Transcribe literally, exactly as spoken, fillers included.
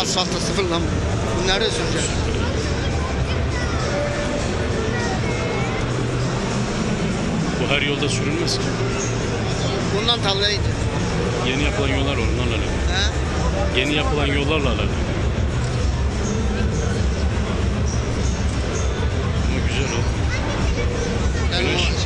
asfalta sıfırlan. Bu nerede sürecek? Bu her yolda sürülmez ki. Bundan tarlaya gidiyor. Yeni yapılan yollar var, onlarla alakalı. He? Yeni yapılan yollarla alakalı. Ama güzel o. Yani Güneş. o